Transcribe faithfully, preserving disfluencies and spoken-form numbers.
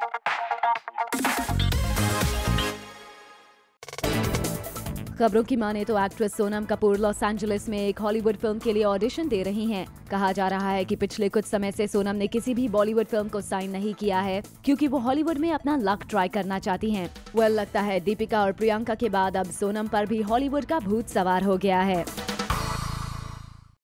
खबरों की माने तो actress Sonam Kapoor Los Angeles में एक हॉलीवुड फिल्म के लिए ऑडिशन दे रही हैं। कहा जा रहा है कि पिछले कुछ समय से सोनम ने किसी भी बॉलीवुड फिल्म को साइन नहीं किया है, क्योंकि वो हॉलीवुड में अपना लक ट्राई करना चाहती हैं। वेल, लगता है दीपिका और प्रियंका के बाद अब सोनम पर भी हॉलीवुड का भूत सवार हो गया है।